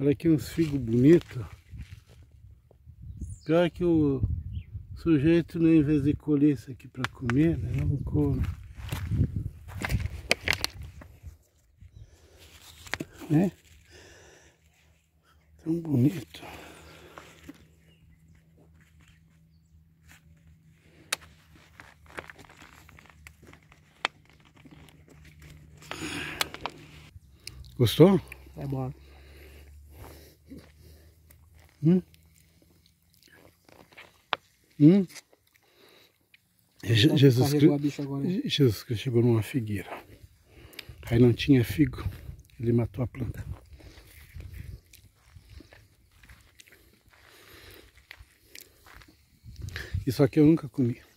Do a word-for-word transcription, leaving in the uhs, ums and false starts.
Olha aqui uns figos bonitos. Pior que o sujeito, né, em vez de colher isso aqui para comer, né, não come. Né? Tão bonito. Gostou? É bom. Hum? Hum? Je- Jesus, Carregou a bicha agora. Cri- Jesus Cristo chegou numa figueira. Aí não tinha figo, ele matou a planta. Isso aqui eu nunca comi.